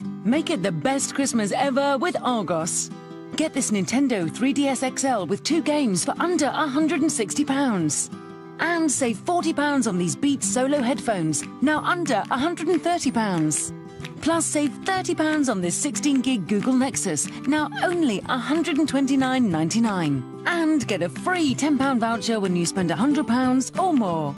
Make it the best Christmas ever with Argos. Get this Nintendo 3DS XL with 2 games for under £160. And save £40 on these Beats Solo headphones, now under £130. Plus save £30 on this 16GB Google Nexus, now only £129.99. And get a free £10 voucher when you spend £100 or more.